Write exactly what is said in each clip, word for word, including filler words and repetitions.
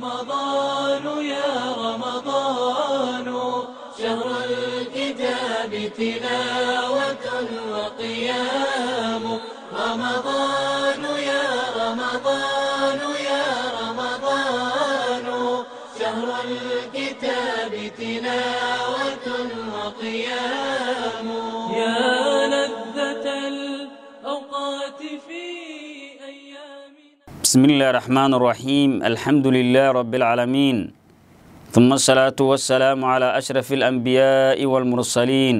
رمضان يا رمضان شهر الكتاب تلاوة وقيام رمضان يا رمضان يا رمضان شهر الكتاب تلاوة وقيام يا لذة الأوقات في أيامنا. بسم الله الرحمن الرحيم. الحمد لله رب العالمين، ثم الصلاة والسلام على أشرف الأنبياء والمرسلين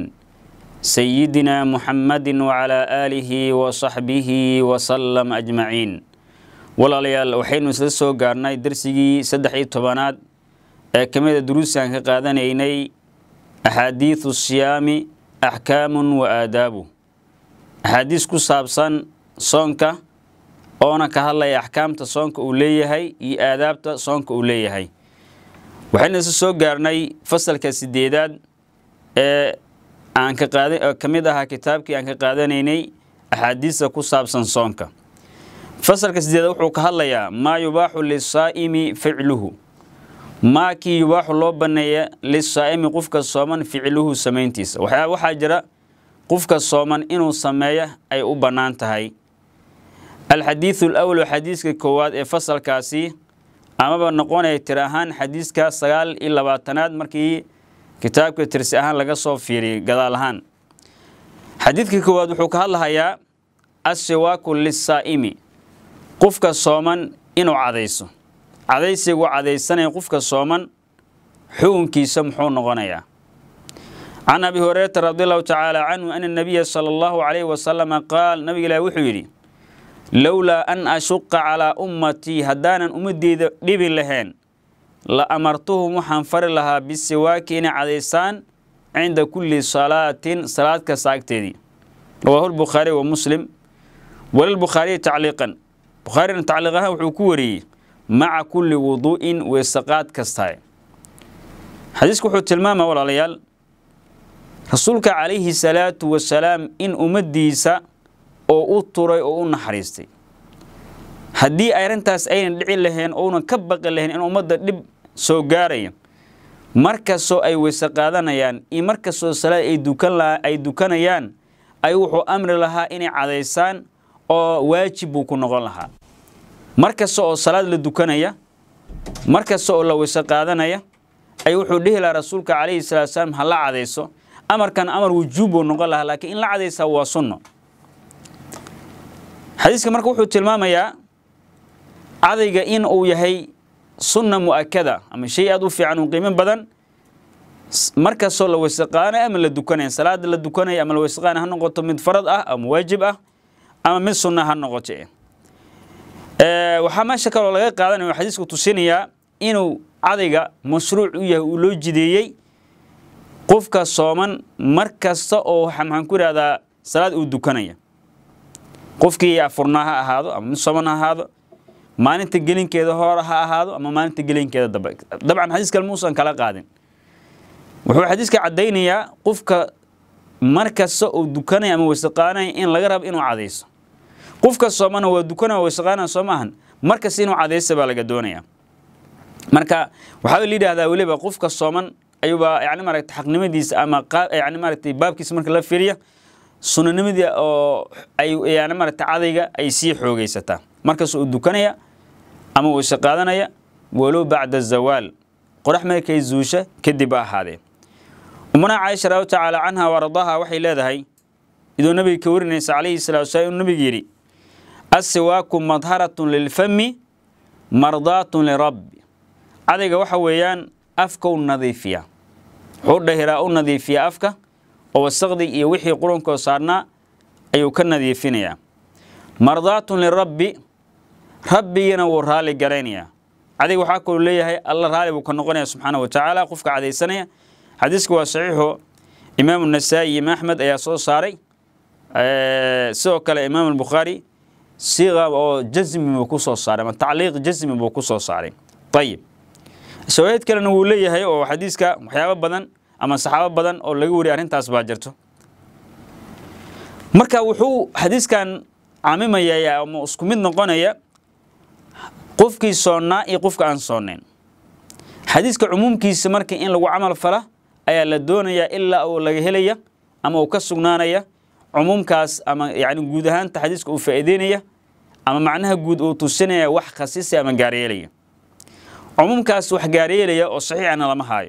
سيدنا محمد وعلى آله وصحبه وسلم أجمعين. walaalyaal waxaynu isla soo gaarnay darsigii saddex iyo tobanaad ee kamida duruusan ka qaadanaynay axaadiithu siyaami axkaamun wa aadaabu, axaadiis ku saabsan soonka oona ka hadlaya axkaamta soonka uu leeyahay iyo aadaabta soonka uu leeyahay. waxaynu isla soo gaarnay fasalka sideedaad ee aan ka qaaday oo kamid ah kitaabkii aan ka qaadanaynay axaadiista ku saabsan soonka. fasalka sideedaad wuxuu ka hadlayaa maa yubaaxu lisaa'imi ficluhu, maa kii yubaaxu loo baneeya lisaa'imi qofka sooman ficluhu samayntiisa. waxaa waxaa jira qofka sooman inuu sameeyo ay u bannaan tahay. alxadiidu alawal xadiiska koowaad ee fasalkaasi amaba noqonaya tir ahaan xadiiska sagaal iyo labaatanaad markii kitaabka tirsi ahaan laga soo fiiriyay gadaal ahaan. xadiidka koowaad wuxuu ka hadlahayaa asiwaaku lisaa'imi, qofka sooman inuu cadayso. cadaysigu cadaysanaya qofka sooman xukunkiisa muxuu noqonayaa? can abi hurayrata radiallahu tacaala canhu ana nabiya sala allahu calayhi wasalama qaal, nabiga ilaahi wuxuu yidhi lowlaa an ashuqa calaa ummatii, haddaanan ummadeyda dhibi lahayn la amartuhum waxaan fari lahaa bisiwaaki inay cadaysaan cinda kulli salaatin, salaad kasta agteedii. rawaahu lbukhaari wa muslim walilbukhaariyi tacliiqan, bukhaarina tacliiq ahaan wuxuu ku wariyey maca kulli wuduu'in weysaqaad kastae. xadiisku wuxuu tilmaamaya walaalayaal rasuulka calayhi salaatu wasalaam in ummaddiisa oo u turay oo u naxariistay. haddii arrintaas aynan dhici lahayn ounan ka baqi lahayn in ummadda dhib soo gaaraya, markastoo ay weyse qaadanayaan iyo markastoo salaad ay dukan lahaa ay dukanayaan ay wuxuu amri lahaa inay cadaysaan oo waajib buu ku noqon lahaa. markasta oo salaad la dukanaya, markasta oo la weyse qaadanaya ay wuxuu dhihi lahaa rasuulka calayhi salaatu wasalaam ha la cadayso. amarkan amar wujuub buu noqon lahaa, laakiin in la cadaysaa waa sunno. xadiiska marka wuxuu tilmaamayaa cadayga in uu yahay sunna mu'akada ama shay aad u fiican u qiimo badan markastoo la weyse qaadanayo ama la dukanaya. salaada la dukanaya ama la weyse qaadanayo ha noqoto mid farad ah ama waajib ah ama mid sunna ha noqoto. waxaa meesha kaloo laga qaadanayo xadiisku tusinayaa inuu cadayga mashruuc u yahay uu loo jideeyey qofka sooman markasta oo maxaan ku ihahdaa salaad uu dukanaya. qofkii afurnaa ha ahaado ama mid sooman ha ahaado, maalinta gelinkeeda hore ha ahaado ama maalinta gelinkeeda dambe. dabcan xadiiska muusan kala qaadin. wuxuu xadiiska caddaynayaa qofka markasta uu dukanaya ama weyse qaadanaya in laga rabo inuu cadayso. qofka soomana waa dukanaya weyse qaadanaya soo maahan, markasta inuu cadaysa baa laga doonayaa. marka waxaa la yidhaahdaa weliba qofka sooman ayuuba yani maaragtay xaqnimadiisa ama yani maaragtay baabkiisa marka la fiiriya sunanimadii oo ay yani maaragtay cadayga ay sii xoogaysataa. markaas uu dukanaya ama weyse qaadanaya walow bacda zawaal, qorax markay zuusha kadib ha ahaadee. umana caaisha radiallahu tacaala canha waradaha waxay leedahay idoo nabiga ka warinaysa calayhi salaatu wasalaam inuu nabigu yidhi assiwaaku madharatun lilfami mardaatun lirabbi, cadayga waxa weeyaan afka u nadiifiya, wuxuu dhahiraa u nadiifiya afka oo wasaqdi iyo wixii qurunkoo saarnaa ayuu ka nadiifinayaa. mardaatun lirabbi, rabbigana wuu raali garaynayaa. cadayga waxaa kaloo leeyahay alla raali buu ka noqonaya subxaana wa tacaala qofka cadaysanaya. xadiiska waa saxiixo imaamu nasaa'i iyo imaam axmed ayaa soo saaray. sidoo kale imaam albukhaari siiqa oo jasmi buu ku soo saaray ama tacliiq jasmi buu ku soo saaray. ayib shawaahid kalena wuu leeyahay oo xadiiska waxyaabo badan ama saxaabo badan oo laga wariyay arrintaas baa jirto. marka wuxuu xadiiskan caamimaya ama isku mid noqonaya qofkii soonnaa iyo qofka aan soonayn. xadiiska cumuumkiisa markii in lagu camal fala ayaa la doonayaa ilaa uu laga helaya ama uu ka sugnaanaya cumuumkaas ama yani guud ahaanta xadiiska uu faa'iideynaya ama macnaha guud uu tusinaya wax khasisi ama gaaryeelaya cumuumkaas wax gaaryeelaya oo saxiixana lama haayo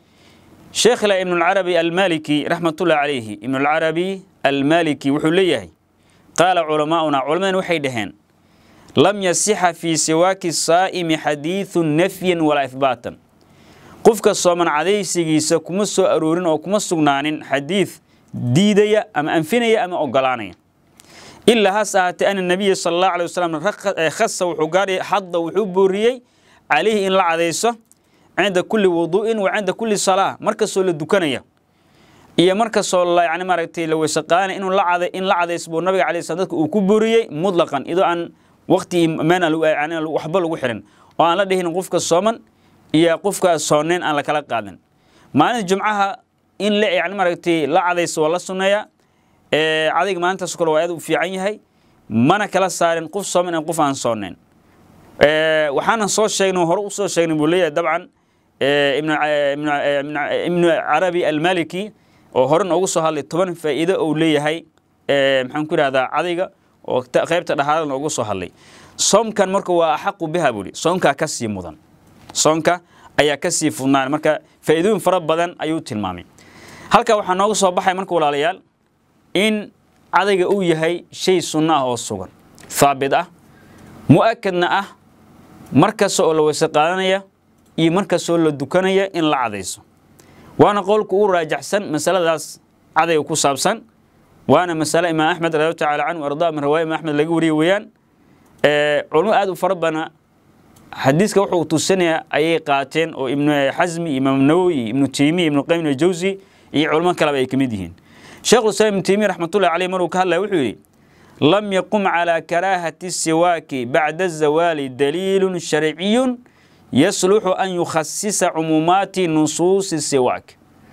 sheekh la ibn al-arabi al-maliki rahmatullah alayhi ibn al-arabi al-maliki wuxuu leeyahay qaala culamaa'una culamadu waxay dhaheen lam yasiha fi siwaaki saa'imi hadithun nafyan wala ithbatan qofka sooman cadaysigiisa kuma soo aroorin oo kuma sugnaanin xadiis diidaya ama anfinaya ama ogolaanaya illa hasaate an nabiy sallallahu alayhi wasallam khassa wuxuu gaari hadda wuxuu booriyay عليه إن لعديسه عند كل وضوء وعند كل صلاة مركز ولا دكانية إيه مركز الله يعني مرتي لو سقان إنه لعد إن لعديس بو النبي عليه الصلاة والسلام وكبريه مطلقا إذا أن وقت ما أنا يعني وحبل وحرن وأنا لديه نقفك الصومن إيه قفك الصونين على كلا قادن ما الجمعة إن لا يعني مرتي لعديس ولا السنية إيه عادي ما أنت سكر وعيد في عينها ما أنا كلا صار نقف صومن نقف عن صونين waxaan soo sheegnay hore u soo sheegnay buleeyahay dabcan ibn ibn ibn arabi al-maliki oo hore ugu soo hadlay toban faa'iido oo leeyahay maxaan ku raahdaa adiga oo qaybta dhaxalna ugu soo hadlay soomkan marka waa xaqu biha buli soonka ka sii mudan soonka ayaa ka sii fudnaan marka faa'iidooyin fara badan ayuu tilmaamay halka waxa noogu soo baxay marka walaalayaal in adiga uu yahay shay sunna ah oo sugan thaabit ah mu'akkadna ah markaas oo la weyse qaadanaya iyo markaas oo la dukanaya in la cadayso waana qowlku uu raajaxsan masaladaas cadayga ku saabsan waana mas'ala imaam ahmed radiyallahu ta'ala anhu arda min riwaayat imaam ahmed laga wariyay weeyaan ee culimo aad u farabana xadiiska wuxuu tusinaya ayay qaateen oo ibn hazmi imaam nawawi ibn taymi ibn qayyim al-jawzi iyo culimo kale ay kamid yihiin sheekh usaymin taymi rahmatullahi alayhi maruu ka hadlay wuxuu yiri لم يقم على كراهة السواك بعد الزوال دليل شرعي يصلح أن يخصص عمومات نصوص السواك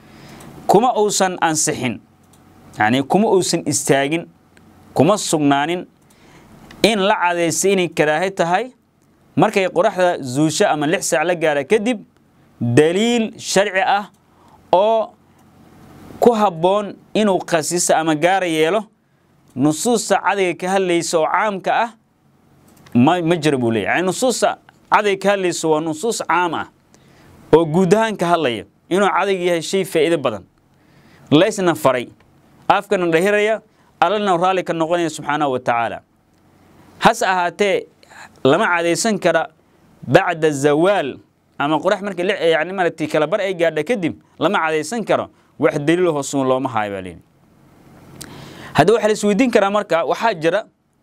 كما أوسن أنسحن يعني كما أوسن استاجن كما السجنان إن لعد سيني كراهتها مركي قرح زوجة أما لحس على جارة كذب دليل شرعي أو كهبون إنه خصيص أما جارة يله نصوص عادي كهالليس وعام كأه ما مجربوا ليه يعني نصوص عادي كهالليس ونصوص عامة وجودهن كهالليه إنه عادي هالشيء فائدة بدن ليس نفري أفكار الرهيرية أرلنا ورالك النغني سبحانه وتعالى هسا هاتي لما عادي سنكر بعد الزوال أما قرح مرك يعني ما نتي كلا برأي قاعد كدم لما عادي سنكر واحد دليله هو الله ما هاي بالين هذا واحد السويدين كرا مركا وحاجرة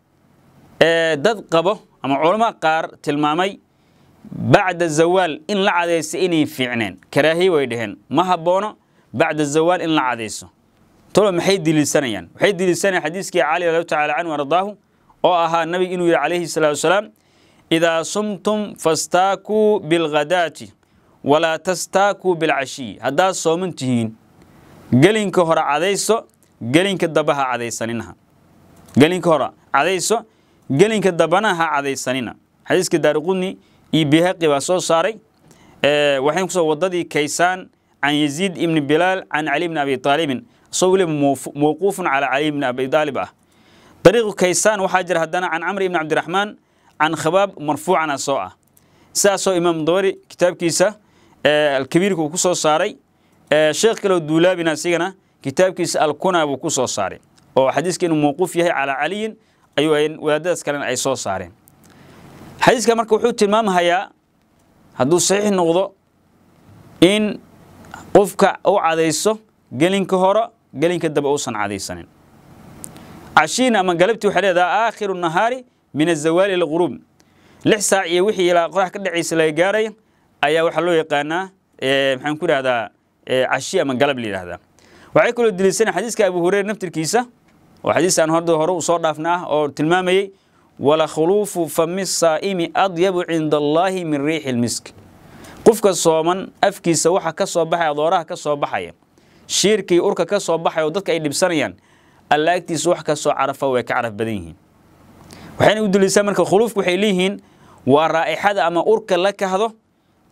دد قبه أما علماء قار تلمامي بعد الزوال إن لا عديس إني في عنين كراهي ويدهن ما هبونا بعد الزوال إن لا عديسه طول محيد دي للسنة يعني محيد دي للسنة حديث كي علي الله تعالى عنه ورضاه وأها النبي إنه عليه الصلاة والسلام إذا صمتم فاستاكوا بالغداة ولا تستاكوا بالعشي هذا صومنتهين قلين كهر عديسه قلين كدبها عديسانينها قلين كهر عديسه قلين كدبناها عديسانينها حديث كدارقوني يبيها قباسو صاري أه وحين كسو وضدي كيسان عن يزيد ابن بلال عن علي بن أبي طالب صول موقوف على علي بن أبي طالب طريق كيسان وحاجر هدنا عن عمرو بن عبد الرحمن عن خباب مرفوع عن سوء ساسو إمام دوري كتاب كيسة أه الكبير كوكسو صاري أه شيخ كلو الدولابي ناسينا كتاب كيسة الكنا وكسو صاري وحديث كانوا موقوف يهي على علي أيوة ولادات كان أي صو صارين حديث كمان كوحو تمام هيا هدو صحيح النقضة إن قفك أو عديسو قلين كهورا قلين كدب أوصن عديسانين عشينا من قلبتي وحالي ذا آخر النهار من الزوال إلى الغروب لحسا يوحي إلى قرح كده عيسى لايقاري أيا وحلو يقانا إيه محن كوري هذا إيه عشية من قلب لي هذا وعي كل الدليسين حديث كأبو هريرة نفت الكيسة وحديث عن هردو هرو صور دافناه أو تلمامي ولا خلوف فم الصائم أطيب عند الله من ريح المسك قفك الصومن أفكي سوحة كصوبحة ضوراها كصوبحة شيركي أوركا كصوبحة وضدك أي لبسانيا الله يكتي سوحة كصو عرفة ويكعرف بدينه وحين يقول لسان مركا خلوف وحيليهن ورائحة أما أوركا لك هذا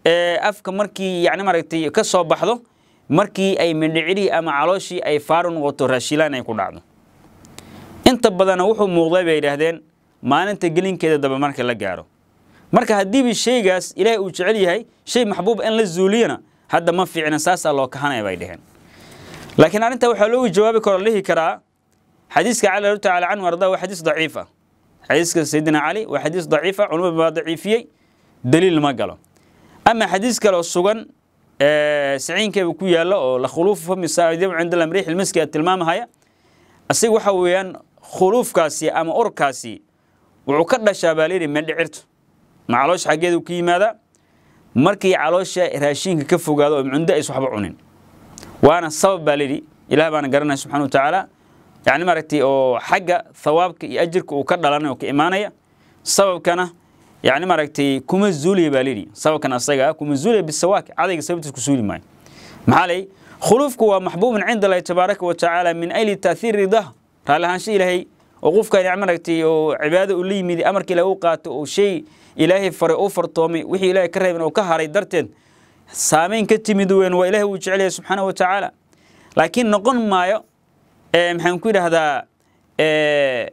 afka markii yani maragtay ka soo baxdo markii ay mindhiciri ama calooshii ay faaru noqoto raashilaan ay ku dhacdo inta badan wuxuu muuqday bay yiraahdeen maalinta gelinkeeda daba marka la gaaro marka hadii bi shaygaas ilaahay uu jecel yahay shay maxbuub in la zuuliyana hadda ma fiicna saasa loo kahanay bay dhaheen laakiin arinta waxa loo jawaabi karo leeyahay karaa xadiiska cali ta'ala anhu warda waa xadiis daciif ah xadiiska sayyidina ali waa xadiis daciif ah culumada baa daciifiyay daliil ma galo ama xadiis kale oo sugan ee saciinkeedu ku yaalo oo la khuluuf fami saa'idin cinda al-amrih al-maski tilmaamaya asig waxa weeyaan khuluufkaasi ama urkaasi wuxuu ka dhashaa baaliri mindhicirto macaloosh xageedu ku yimaada markii caloosha raashinka ka fogaado oo cunto ay waxba cunin waana sabab baaliri ilaahay baan garanay subhanahu wa ta'ala يعني مرتي أو حاجة ثوابك يأجرك وكذا وكإيمانية سبب كنا يعني مرتي كم الزولي باليني سبب كنا صيغة كم الزولي بالسواك عادي سببت كسولي معي معلي خلوفك ومحبوب من عند الله تبارك وتعالى من أي تأثير رضاه قال هالشيء لهي وقفك يعني مرتي وعبادة اللي مدي أمرك لأوقات وشيء إلهي فرق أوفر طومي وحي إلهي كرهي من وكهر يدرتين سامين كتمدوين وإلهي وجعله سبحانه وتعالى لكن نقول ما maxaan ku yiraahdaa ee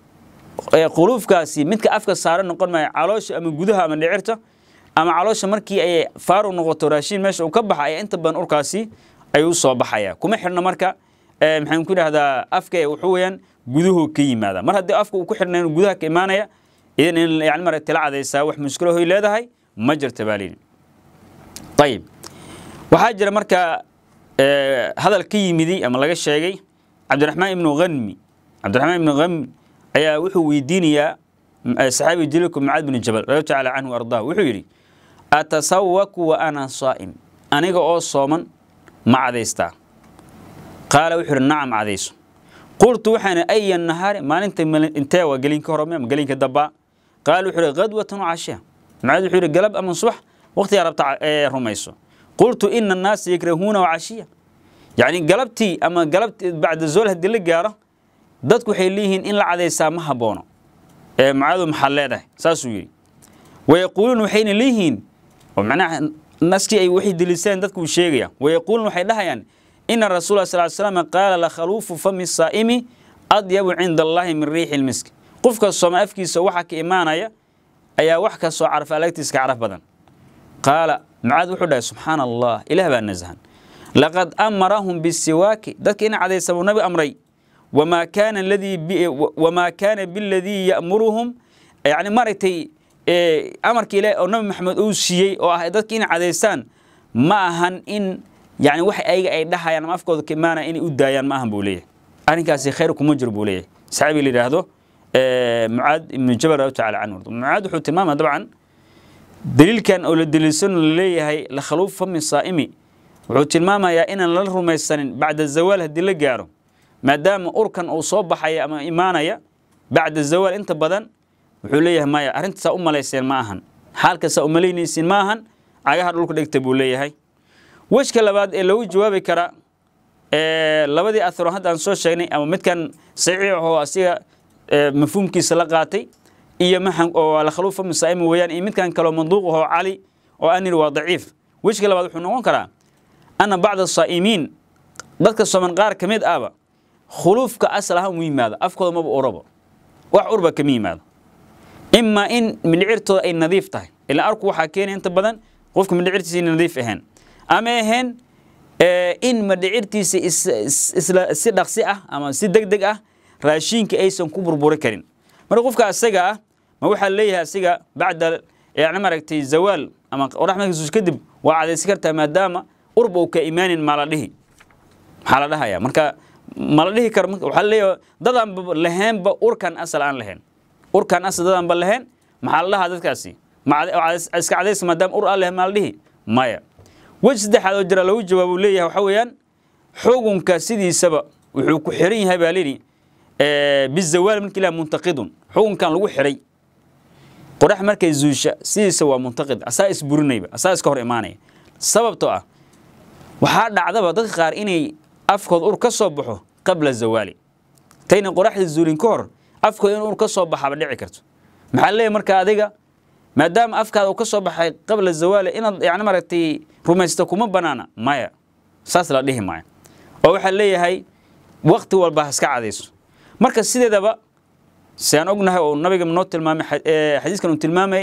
qulufkaasi midka afka saaran noqon ma caloosha ama gudaha ama dhicirta ama caloosha markii ay faaru noqoto raashin meesha uu ka baxay inta badan urkaasi ay u soo baxaya kuma xirna marka ee maxaan ku yiraahdaa afka wuxuu weeyaan guduhu ka yimaada mar haddii afka uu ku xirnaa gudaha ka imaanaya idan in yaani mar tala cadaysa wax mushkilo ay leedahay ma jirta baalin طيب waxa jira marka ee hadal ka yimidi ama laga sheegay عبد الرحمن بن غنمي عبد الرحمن بن غنمي أي وحو ويدينيا صحابي جلكم معاذ بن جبل رضي الله تعالى عنه وأرضاه وحو يري أتسوق وأنا صائم أنا أو صوما مع ذيستا قال وحر نعم عذيس قلت وحنا أي النهار ما أنت أنت وقالين كهرمي قالين كدبا قال وحر غدوة وعشاء معاذ وحر قلب أم صبح وقت يا رب رميسو قلت إن الناس يكرهون وعشية يعني قلبتي أما قلبت بعد الزول هدي اللي جاره ضدك حيليهن إن العذاب سامها بونه إيه معاذ محلله ساسوي ويقولون وحين ليهن ومعناه الناس كي أي وحيد لسان ضدك وشيء ويقولون وحيلها يعني إن الرسول صلى الله عليه وسلم قال لخلوف فم الصائم أطيب عند الله من ريح المسك قفك الصوم أفكي سوحك إيمانا يا أي وحك سو عرف عليك تسك عرف بدن قال معاذ وحده سبحان الله إله بأن نزهن لقد أمرهم بالسواك ذلك إن عليه السلام النبي أمري وما كان الذي وما كان بالذي يأمرهم يعني مرتي أمر كلا النبي محمد أوصي أو ذلك إن عليه السلام ما هن إن يعني وحي أي أي ده يعني ما أفكر كمان إن أدايان ما هم بوليه أنا كاسي خيركم مجرب بوليه سعبي اللي هذا معاذ بن جبل رضي الله عنه معاذ حو تماما طبعا دليل كان أو الدليل سن اللي هي لخلوف فم الصائمي wuxuu tilmaamayaa in la rumaysanin bacda zawaal hadii la gaaro maadaama urkan uu soo baxay ama iimaanaya bacda zawaal inta badan wuxuu leeyahay maya arinta u maleyseen ma ahan halka sa u maleynaysin ma ahan agaha dhulka dhigta buu leeyahay washka labaad ee lagu jawaabi kara ee labadii atharo hadda aan soo sheegnay ama midkan saxiix oo asiga mafhuumkiisa la qaatay iyo maxan oo la khaluufa musaa'im weeyaan iyo midkan kale manduuq oo cali oo anir waa daciif washka labaad wuxuu noqon karaa أنا بعض الصائمين ذلك الصومن قار كميد آبا خلوف كأسلها ميماذا أفكر ما بأوروبا وحوربا كميماذا إما إن من عرته أي نظيف تاي إلا أركو حكيني أنت بدن قفك من عرتي سي نظيف إهن أما إهن آه إن من عرتي سي سي دقسئة أما سي دق دقة راشين كأيسن كبر بوركرين مرة قفك السجا ما هو حليها السجا بعد يعني مركتي زوال أما ورحمة يسوع كذب وعلى سكرتها ما دام urba ka iimaanin maladihi xaaladaha ya marka maladihi kar waxa leeyahay dadan lahaynba urkan asal aan lahayn urkan asal dadan ba lahayn maxaalaha dadkaasi ma iska cadeys madam ur allah maladihi maya wajh saddexaad oo jira lagu jawaabo leeyahay waxa weeyaan xukunka sidiisaba wuxuu ku xiran yahay baalini ee bizawaal min kila muntaqidun xukunkan lagu xiray qorax markay zuusha sidiisa waa muntaqid asaas burinayba asaas ka hor iimaanay sababtoo ah waxaa dhacdaba dadka qaar inay afkood ur ka soo baxo qabla zawaali tayna qoraxda zuulin ka hor afkood in ur ka soo baxaba dhici karto maxaa leeyahay marka adiga ما دام أفكار وكسب حي قبل الزوال إن يعني مرتي رميستكم بنانا مايا ساس لا ليه مايا أو حليه هاي وقت والبحث كعديس مركز سيدة ده بقى سيانوجنا والنبي من نوت المامي حديث كانوا تلمامي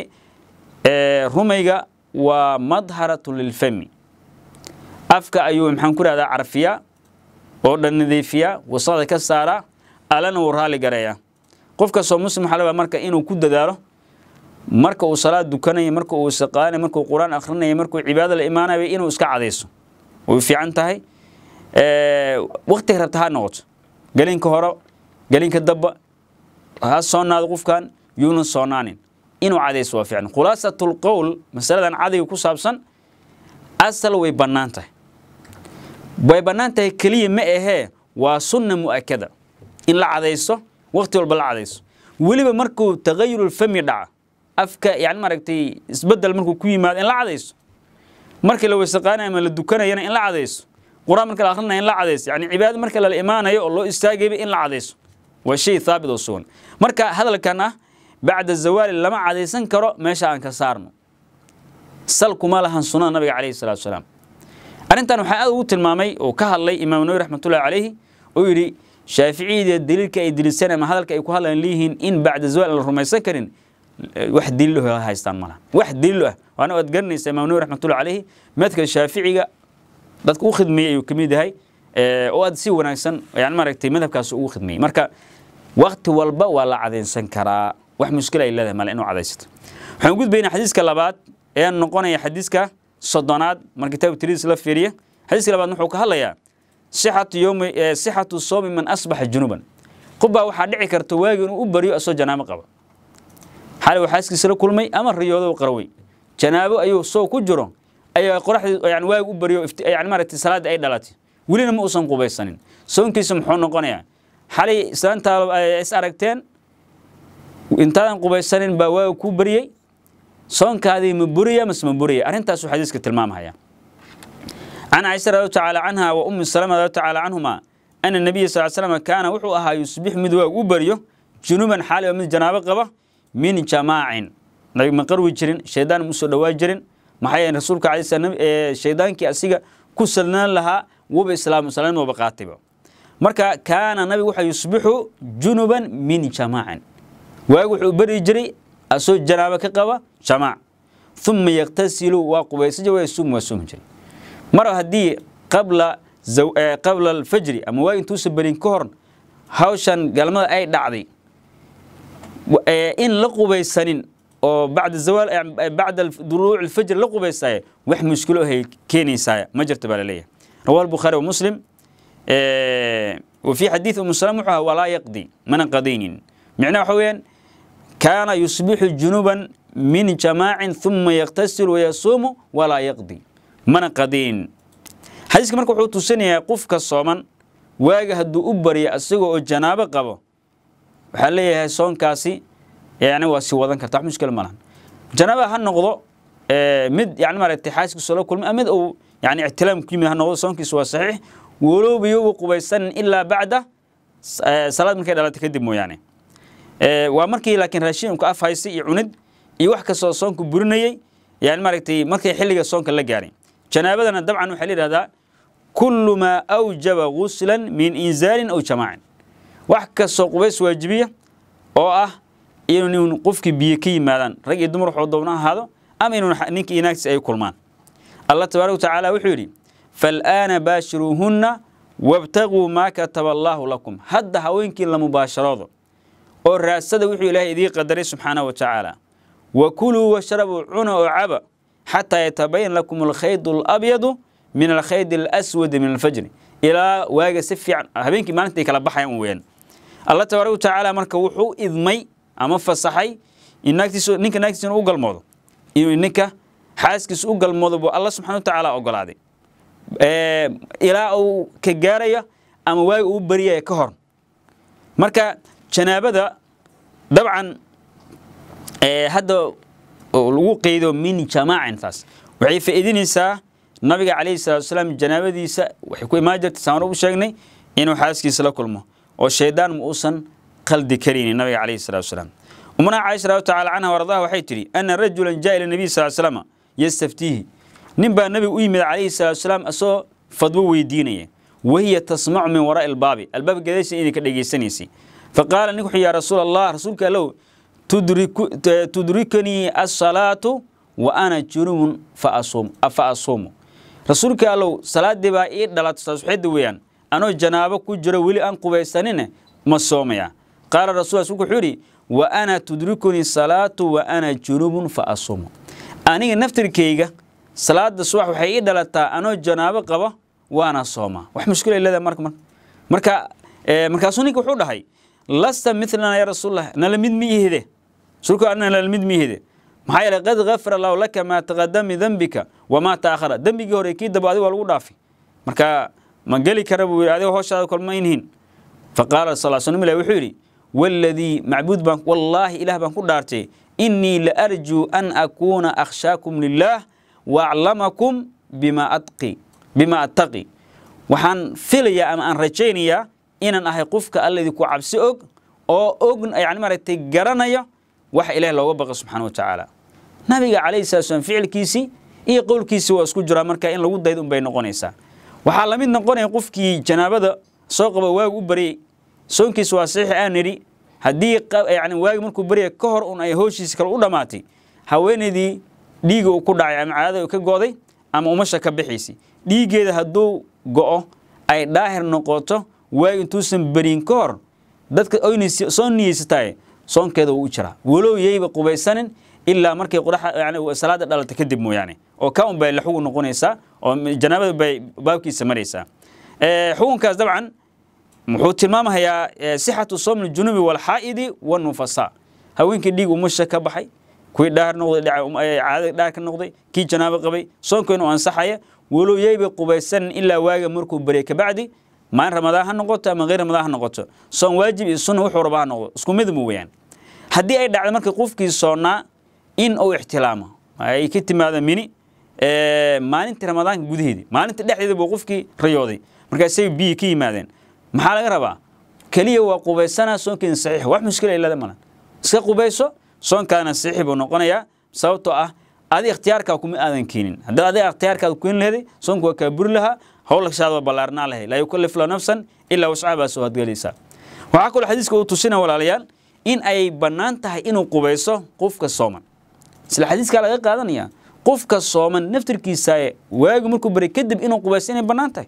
رميجا ومظهرة للفم أفكار أيوة محن كل هذا عرفيا ورد النذيفيا وصاد كسارة ألنا ورهالي جريا قفك صوم مسلم حلبة مركز إنه كود داره marka uu salaad dukanay marka uu saqaanay marka uu quraan akhrinay marka uu cibaadada iimaanay inuu iska cadeyso oo fiican tahay ee waqti rabtaha noqoto galinka hore galinka dabba ha soonaad qofkan yuuna soonaanin inuu cadeyso waa fiican khulaasatul qawl masaladan cadiga ku saabsan asal way banaantahay way banaantahay kaliya ma ahee waa sunna muakkada in la cadeyso waqti walba la cadeyso waliba markuu tagayurul fami dhaca afka yani maragtay isbedel markuu ku yimaado in la cadeyso markii la wasaqaanay ama la dukanayna in la cadeyso quraan marka la akhrinayo in la cadeyso yani cibaadada marka la iimaanayo oo loo istaagay in la cadeyso waa shay thaabit oo sugan marka hadalkan ah bacda zawal lama cadeysan karo meesha aan ka saarno salkuma lahan sunnada nabiga kaleey salaatu salaam arintan waxa aad ugu tilmaamay oo ka hadlay imaam nawawi raxmatullaahi kaleey oo yiri shaafiiciida dalilka ay dilisan ama hadalka ay ku hadlaan leeyihiin in bacda zawal la rumaysan karin wax daliil ah haystaan malaha wax daliil ah waana wad garanaysa imaam nawawi raxmatullaahi kaleey madka shaafiiciga dadku u khidmeeyay oo kamid yahay ee oo aad si wanaagsan yani maragtay madhabkaas ugu khidmeeyay marka waqti walba waa la cadeysan karaa wax mushkil ay leedahay mal inuu cadeysto waxaan gudbaynaa xadiiska labaad ee noqonaya xadiiska soddonaad marka kitaab tiriis la fiiriyo xadiiska labaad wuxuu ka hadlayaa sihhatu yawmi sihhatu sawmi man asbaha junuban quba waxa dhici karto waagi inuu u bariyo asoo janaabo qaba hal waxa iskiisa la kulmay ama riyoodo qaraway janaabo ayuu soo ku jiro ayaa qoraxdu yani waagi u bariyo yani maragtay salaad ay dhalatay waliina ma uusan qubaysanin soonkiisa muxuu noqonayaa xalay islaanta is aragteen intaan qubaysanin baa waagi ku bariyay soonkaadii ma buriya mas ma buriya arintaas uu xadiiska tilmaamaya ana Aisha radhiyallahu ta'ala anha wa ummu Salama radhiyallahu ta'ala anhuma anna nabiy sallallahu alayhi wasallam kaana wuxuu ahaa yusbih mid waagi u bariyo junuban xalay mid janaabo qaba min jamaa'in nabi ma qarwi jirin sheedaan muso dhawaa jirin maxay rasuulka kaleey salaam ee sheedaankii asiga ku salnaan lahaa waba islaam salaam waba qaatiba marka kaana nabi waxa yusbihu junuban min jamaa'in waagi wuxuu bari jiray asoo janaabo ka qaba jamaa thumma yaqtasilu wa qubaysaja wa yasum wa sum jiray mar hadii qabla qabla al-fajr ama waagi intuu sabarin ka hor hawshan galmada ay dhacday in la qubaysanin oo bacda zawal bacda duluuc al-fajr la qubaysay wax mushkilo ah keenaysaa ma jirto baa leeyahay rawaal bukhari wa muslim ee وفي حديث ام سلمة ولا يقضي من قدين معناه حوين كان يصبح جنوبا من جماع ثم يغتسل ويصوم ولا يقضي من قدين حديث marka wuxuu tusinayaa qofka sooman waaga haduu u bariyo asagoo janaabo qabo waxa leeyahay soonkaasi يعني واسي ودان كرتا مشكله ما لهن جنابه ها نقدو مد يعني مارتي حاسك سو كل مد او يعني احتلام كيمي ها نقدو سونكيس وا صحيح ولو بيو قبيسن الا بعد صلاه markay dhalato kadib mooyane ee waa markii laakiin raashin ku afhaysi iyo cunid iyo wax ka soo soonku burinayay yani maaragtay markay xilliga soonka la gaaray janaabadana dabcan waxa leeyahay kullu ma awjaba ghuslan min inzalin aw jama'in wax ka soo qubays waajibiya oo ah inuu qofki biyo ka yimaadaan rag iyo dumar wuxuu doonaa ahaado ama inuu ninka inaagsi ay kulmaan Allah tabaaraka ta'ala wuxuu yiri fal ana bashiruhunna wabtaghu ma kataba Allah lakum hadda haweenkii la mubaasharado oo raasada wuxuu Ilaahay idii qadaray subhanahu wa ta'ala wa kulu washrabu una wa aba hatta yatabayyan lakum al-khayd al-abyad min al-khayd al-aswad min al-fajr ila waaga si fiican habeenkii maalintii kala baxayaan weeyaan Allah tabaaraka ta'ala marka wuxuu idmay ama fasaxay inaagtiisu ninka naagtiisu u galmoodo inuu ninka xaaskiisu u galmoodo buu Allah subhanahu wa ta'ala ogolaaday ee ilaa uu ka gaaraya ama waagi uu bariyay ka hor marka janaabada dabcan ee hadda lagu qeydo min jamaa'in taas waxay faa'iidinaysaa nabiga kaleey salaam janaabadiisa waxay ku imaan jirtay saan u sheegnay inuu xaaskiisa la kulmo oo sheedaan muusan qaldi kariin nabiga kaleey salaam ومنا عائشة رضي الله عنها وارضاها وحيتري أن رجلا جاء إلى النبي صلى الله عليه وسلم يستفتيه نبى النبي أيمن عليه الصلاة والسلام أسو فضو ويدينيه وهي تسمع من وراء الباب الباب قديش إني كده سنيسي فقال نكح يا رسول الله رسولك لو تدرك تدركني الصلاة وأنا جنوب فأصوم فأصوم رسولك لو صلاة دبا إيه دلت تصحيح ويان أنا جنابك كجرا ولي أن قبيستنين ما صوميا قال الرسول سوق حوري وأنا تدركني الصلاة وأنا جنوب فأصوم أنا نفتر كيجا صلاة الصبح وحي دلتا أنا جنابك قبا وأنا صوما وح مشكلة إلا ذا مرك مرك مركا مركا سونيك وحول هاي لست مثلنا يا رسول الله نلمد ميه ده سوق أنا نلمد ميه ده محايا قد غفر الله لك ما تقدم من ذنبك وما تأخر ذنبك هو أكيد دبادي والودافي مركا ما قال كربو هذا هو شاذ كل ما ينهين فقال صلى الله عليه وسلم لا وحوري والذي معبود بان والله إله بان كل دارتي إني لأرجو أن أكون أخشاكم لله وأعلمكم بما أتقي بما أتقي وحن فيليا أم أن رجينيا إن أنا هيقفك الذي كو عبسي أوج أو أوج يعني ما رتجرنايا وح إله الله وبقى سبحانه وتعالى نبي عليه الصلاة والسلام فعل كيسي إيه قول كيسي واسكو جرا مركا إن لو دايدون بين قنيسا وحال من نقول يقفك جنابه سوق بواج وبري سون كيس واسيح أنري هدي يعني واج مركو بري كهر أن أيهوشي سكر ولا ماتي هوين دي ديجو كل عام عادة وكجودي أما ومشى كبحيسي ديجي ده هدو جو أي داهر نقطة واج توسم برين كهر دتك أين صون يستاي صون كذا وشرا ولو يجيب قبيسان إلا مركي قرح يعني سلادة دالة تكذب مو يعني أو كون بيلحقوا نقونيسا أو جنابه بابكي سمريسا أه حكم كاز طبعا محوت الماما هي صحة الصوم الجنوب والحائض والنفساء هوين كديق ومشى كبحي كوي دار نقضي عادة دار كنقضي كي جنابه قبي صون كانوا أنصحية ولو يجيب قبيسان إلا واجب مركو بريك بعدي ما رمضان هنقطة ما غير رمضان هنقطة صون واجب السنة وحربها نقطة اسكو مذمو يعني هدي أي دعوة مركي قفكي صونا إن أو احتلامه أي كتير ماذا مني إيه ما أنت رمضان جديد ما أنت دحية بوقفكي رياضي مركي سوي بي كي ماذا محل غربا كليه وقبيسنا صون كان صحيح واحد مشكلة إلا ده ماله سك قبيسه صون كان صحيح بنقنيا صوته أه هذه اختيارك وكم آذن كينين هذا هذا اختيارك وكين هذه صون كوكبر لها هقولك شهادة بلارنا له لا يكلف له نفسا إلا وسعها سواد جليسا وعقول حديث كوتوسنا ولا ليال إن أي بنانته إنه قبيسه قفك الصومن سل حديث قال غير قادنيا قفك الصومن نفتر كيساي واجب مركو بريكدب إنه قبيسين بنانته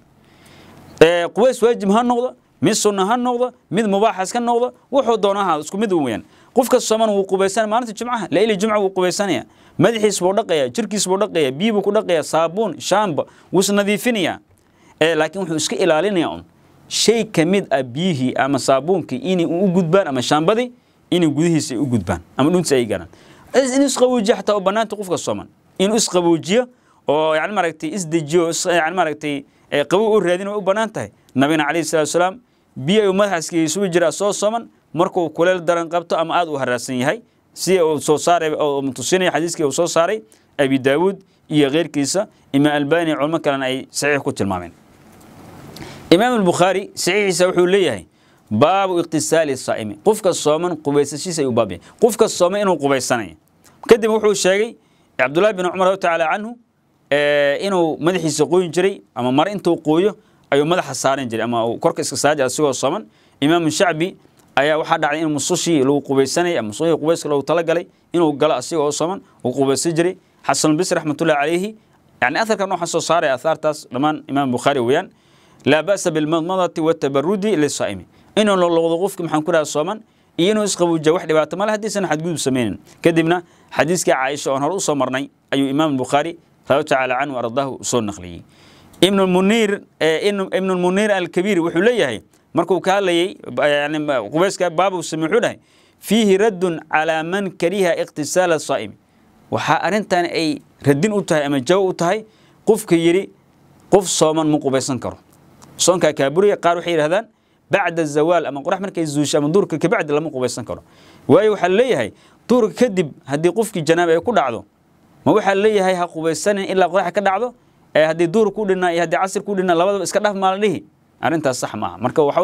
اه قبيس واجب هالنقطة من سنة هالنقطة من مباحث كالنقطة وحود دونها اسكو مدوين قفك الصومن وقبيسان ما أنت الجمعة ليلة الجمعة وقبيسانيا مدحي سبودقيا شركي سبودقيا بيبو كودقيا صابون شامب وسنظيفينيا اه لكن وحو اسك إلالينيا شيء كميد أبيه أما صابونك إني أوجدبان أما شامبدي إني جوده سي أوجدبان أما نون سيجانا إن إسقوجي حتى وبنات قفك الصومن إن إسقوجي أو يعني مركتي إسدجيو يعني مركتي قوي الرادين وبناته نبينا عليه الصلاة والسلام بيا يوم حس كي يسوي جرا صوص صومن مركو كل درن قبته أما أدو هرسني هاي سي أو صوصاري أو متصيني حديث كي أو صوصاري أبي داود يغير كيسة إما الباني علما كان أي صحيح كتير مامين إمام البخاري صحيح سوحوا ليه باب اغتسال الصائم قفك الصومن قبيسشي سيبابي قفك الصومن إنه قبيسانية كدم وحو الشيء عبد الله بن عمر تعالى عنه آه إنه مدحي سقوين جري أما مر إنتو قويه أيو مدح السارين جري أما كرك إسكساج السوق الصومن إمام الشعبي أيا واحد على إنه مصوشي لو قبيسانية أما مصوشي قبيس لو طلق عليه إنه قال السوق الصومن وقبيس جري حسن البصري رحمة الله عليه يعني أثر كانوا حسوا صار أثار تاس لمن إمام البخاري ويان لا بأس بالمضمضة والتبرد للصائم إنه لو قفك محن كلها الصومن إنه يسقوا جوح لبعض ما له حديث أنا حد جود سمين كدبنا حديث كعائشة أنها رؤوس مرني أي إمام البخاري رضي تعالى عنه وأرضاه صون نخلي ابن المنير إنه ابن المنير الكبير وحليه مركو كالي يعني قبيس بابه سمحوله فيه رد على من كره اغتسال الصائم وحأرنتان أي ردين أوتها أما جو أوتها قف كيري قف صوما مقبيسا كرو صون كابوري قالوا حير هذا بعد الزوال أما قرح مركي الزوج أما دورك كبعد لما قبيسا كرو وأي وحليه دورك كدب هدي قفك جنابه يكون عضو ما وحليه هاي قبيسان إلا قرح كده عضو هدي دور كودنا هدي عصر كودنا لبض إسكده ما له أرنت الصح معه مركو وحوين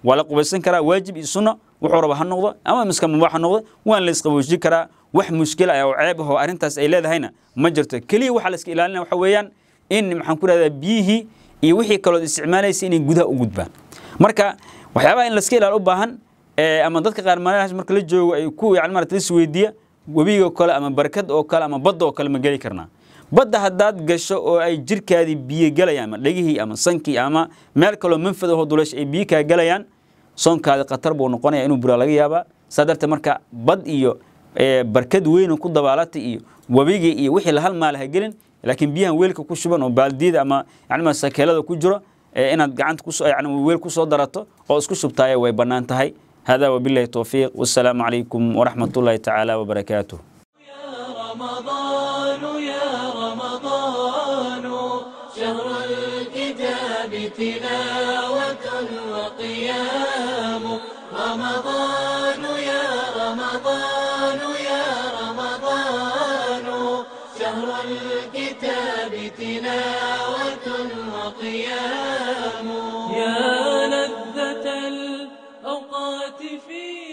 ولا قبسن كرا واجب السنة وحرب هالنقطة أما مسك مباح النقطة وأن لسه قبوش كرا وح مشكلة أو عيب هو أرنتاس إلى هنا ما جرت كلي وحلس إلى وحويان إن محنكون هذا بيه يوحي كلو استعماله سين جودها وجودبان مركا وحيابا إن لسكيل الأبهان أما ضدك غير ما لهش مركا لجو يكو يعني مرة السويدية وبيجو كلا أما بركد أو كلا أما بض أو كلا مجالي كرنا بض هداد قشة أو أي جرك هذه بيه جليان لقيه أما صنكي أما مالك لو منفذ هو دولش أي بيه كجليان صنك هذا قطر بونقنا إنه برالجي يابا صدرت مركا بض إيو بركد وين وكل ضبالات إيو وبيجي إيو وحي لهال مالها جلن لكن بيها ويلك كوشبان وبالديد أما يعني ما سكيلة كوجرة إن قعدت كوس يعني ويل كوس درته أو اسكوس بتاعي ويبنان تهاي هذا وبالله التوفيق والسلام عليكم ورحمة الله تعالى وبركاته. يا رمضان يا رمضان شهر الكتاب تلاوة وقيام رمضان يا رمضان يا رمضان شهر الكتاب تلاوة وقيام يا لذة الأوقات في